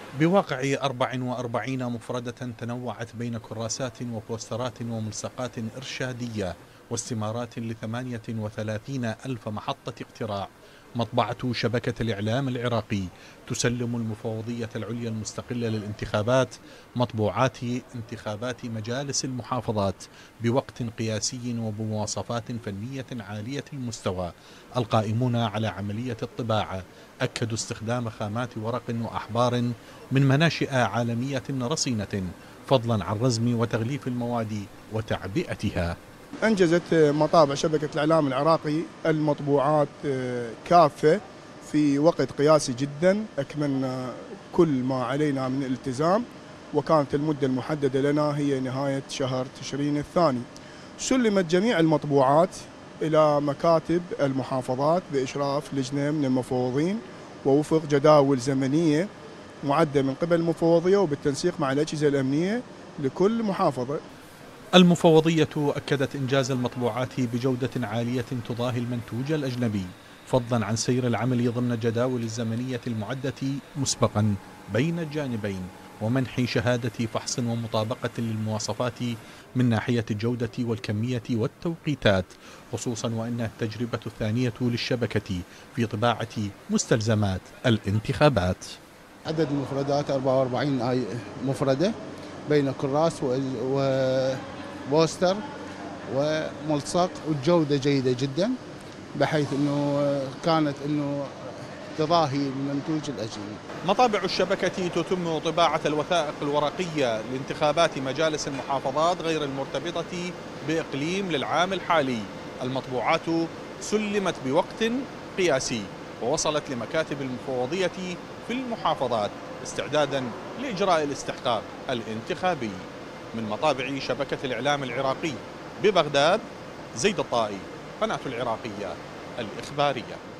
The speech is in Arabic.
بواقع 44 مفردة تنوعت بين كراسات وبوسترات وملصقات إرشادية واستمارات ل38 ألف محطة اقتراع. مطبعة شبكة الإعلام العراقي تسلم المفوضية العليا المستقلة للانتخابات مطبوعات انتخابات مجالس المحافظات بوقت قياسي وبمواصفات فنية عالية المستوى. القائمون على عملية الطباعة أكدوا استخدام خامات ورق وأحبار من مناشئ عالمية رصينة، فضلا عن رزم وتغليف المواد وتعبئتها. أنجزت مطابع شبكة الإعلام العراقي المطبوعات كافة في وقت قياسي جدا، أكملنا كل ما علينا من الالتزام، وكانت المدة المحددة لنا هي نهاية شهر تشرين الثاني. سلمت جميع المطبوعات إلى مكاتب المحافظات بإشراف لجنة من المفوضين ووفق جداول زمنية معدة من قبل المفوضية وبالتنسيق مع الأجهزة الأمنية لكل محافظة. المفوضية أكدت إنجاز المطبوعات بجودة عالية تضاهي المنتوج الأجنبي، فضلا عن سير العمل ضمن الجداول الزمنية المعدة مسبقا بين الجانبين، ومنح شهادة فحص ومطابقة للمواصفات من ناحية الجودة والكمية والتوقيتات، خصوصا وأنها التجربة الثانية للشبكة في طباعة مستلزمات الانتخابات. عدد المفردات 44 مفردة بين كراس وبوستر وملصق، والجودة جيدة جدا بحيث انه كانت تضاهي المنتوج الاجنبي. مطابع الشبكة تتم طباعة الوثائق الورقية لانتخابات مجالس المحافظات غير المرتبطة بإقليم للعام الحالي. المطبوعات سلمت بوقت قياسي ووصلت لمكاتب المفوضية في المحافظات استعدادا لإجراء الاستحقاق الانتخابي. من مطابع شبكة الإعلام العراقي ببغداد، زيد الطائي، قناة العراقية الإخبارية.